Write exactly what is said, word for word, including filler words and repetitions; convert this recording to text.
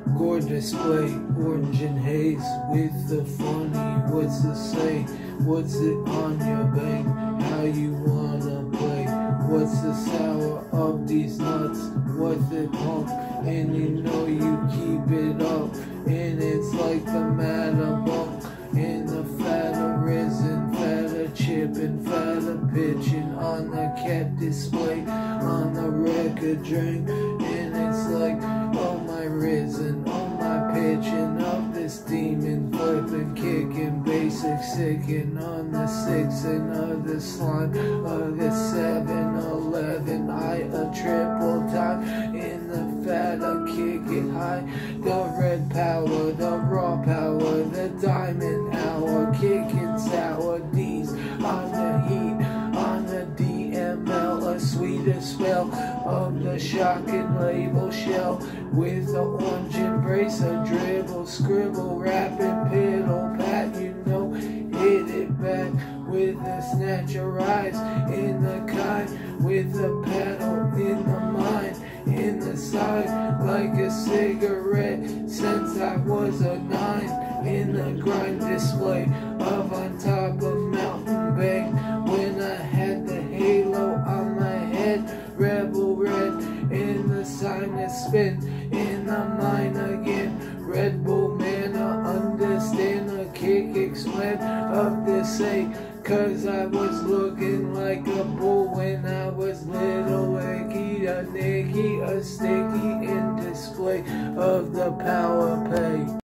Gore display, orange and haze with the funny, what's to say? What's it on your bank? How you wanna play? What's the sour of these nuts? What's it pump? And you know you keep it up. And it's like the matter bump. And the fatter risen, fatter chipping, fatter pitching on the cat display, on the record drink. And it's like, oh my risen, oh my pitching of this demon, flipping, kicking, basic sicking on the six and of the slime of the seven eleven. I a triple time in the fatter, kick it high. The red power, the raw power, the diamond hour, kicking sour D's on the heat, on the D M L, a sweeter spell of the shocking label shell with the orange embrace, a dribble, scribble, rapping, piddle, pat, you know, hit it back with the snatch, rise in the kind, with the pedal in the mind, in the side, like a cigarette, since I was a nine, in the grind display of on top of Mountain Bank, when I had the halo on my head, rebel red, in the sinus spin, in the mind again, Red Bull man, I understand the kick explain of this say, cause I was looking like a bull when I was little, Icky, a Nicky, a sticky in display of the power pay.